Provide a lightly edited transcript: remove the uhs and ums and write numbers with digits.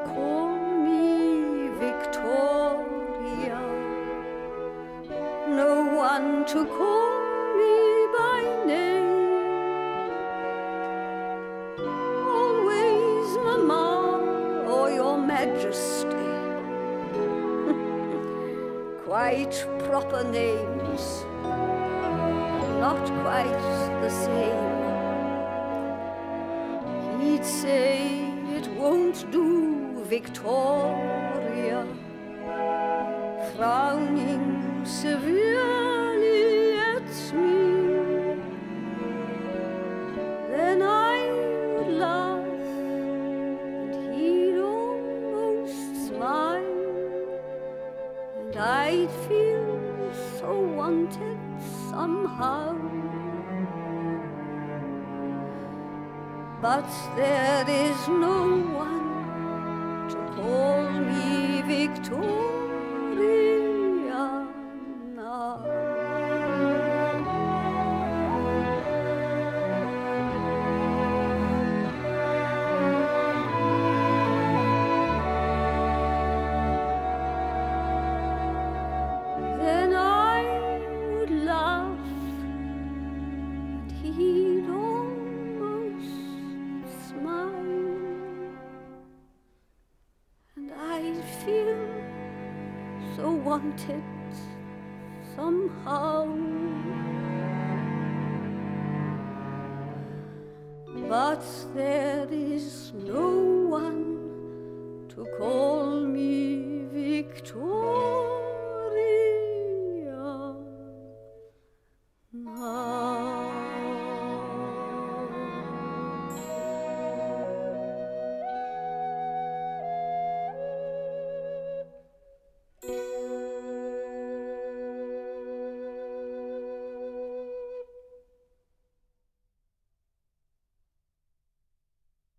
call me Victoria, no one to call me by name. Always Mamma or Your Majesty, quite proper names, not quite the same. He'd say it won't do, Victoria, frowning severely at me. Then I would laugh and he'd almost smile, and I'd feel so wanted somehow. But there is no one to call me Victoria now. Then I would laugh and he'd almost smile, and I'd feel so wanted somehow. But there is no one to call